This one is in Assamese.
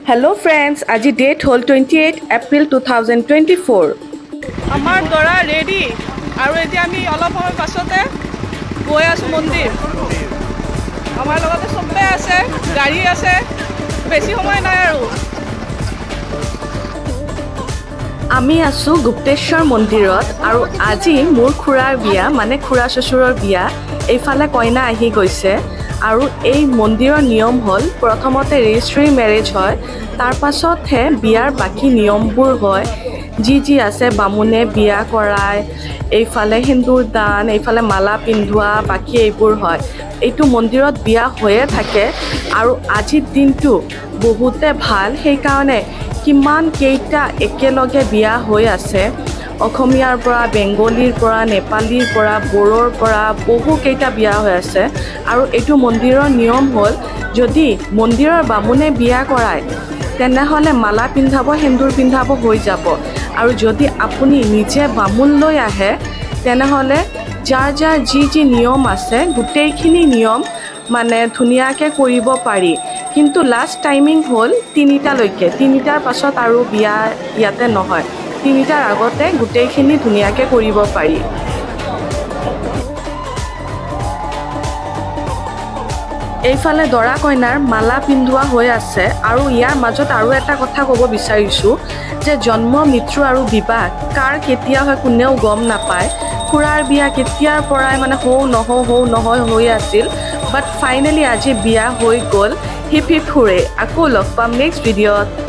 Hello friends, আজি date হল 28 April 2024. আমাৰ দৰা ৰেডি আৰু এতিয়া আমি অলপ সময় পাছতে গৈ আছো মন্দিৰ। আমাৰ লগতে সবে আছে, গাড়ী আছে, বেছি সময় নাই আৰু। আমি আছো গুপ্তেশ্বৰ মন্দিৰত আৰু আজি মোৰ খুৰাৰ বিয়া মানে খুৰা শ্বশুৰৰ বিয়া। এইফালে কইনা আহি গৈছে আৰু এই মন্দিৰৰ নিয়ম হ'ল প্ৰথমতে ৰেজিষ্ট্ৰি মেৰেজ হয়, তাৰ পাছতহে বিয়াৰ বাকী নিয়মবোৰ হয়। যি আছে বামুণে বিয়া কৰায়, এইফালে সেন্দুৰ দান, এইফালে মালা পিন্ধোৱা, বাকী এইবোৰ হয়। এইটো মন্দিৰত বিয়া হৈয়ে থাকে আৰু আজিৰ দিনটো বহুতে ভাল, সেইকাৰণে কিমান কেইটা একেলগে বিয়া হৈ আছে। অসমীয়াৰ পৰা, বেংগলীৰ পৰা, নেপালীৰ পৰা, বড়োৰ পৰা বহুকেইটা বিয়া হৈ আছে। আৰু এইটো মন্দিৰৰ নিয়ম হ'ল যদি মন্দিৰৰ বামুণে বিয়া কৰায় তেনেহ'লে মালা পিন্ধাব, সেন্দুৰ পিন্ধাব হৈ যাব। আৰু যদি আপুনি নিজে বামুণ লৈ আহে তেনেহ'লে যাৰ যি নিয়ম আছে গোটেইখিনি নিয়ম মানে ধুনীয়াকৈ কৰিব পাৰি। কিন্তু লাষ্ট টাইমিং হ'ল 3টালৈকে, 3টাৰ পাছত আৰু বিয়া ইয়াতে নহয়। 3টাৰ আগতে গোটেইখিনি ধুনীয়াকৈ কৰিব পাৰি। এইফালে দৰা কইনাৰ মালা পিন্ধোৱা হৈ আছে আৰু ইয়াৰ মাজত আৰু এটা কথা ক'ব বিচাৰিছোঁ যে জন্ম, মৃত্যু আৰু বিবাহ কাৰ কেতিয়া হয় কোনেও গম নাপায়। খুৰাৰ বিয়া কেতিয়াৰ পৰাই মানে হওঁ নহয় হৈ আছিল, বাট ফাইনেলি আজি বিয়া হৈ গ'ল। Hip hip hurray. আকৌ লগ পাম নেক্সট ভিডিঅ'ত।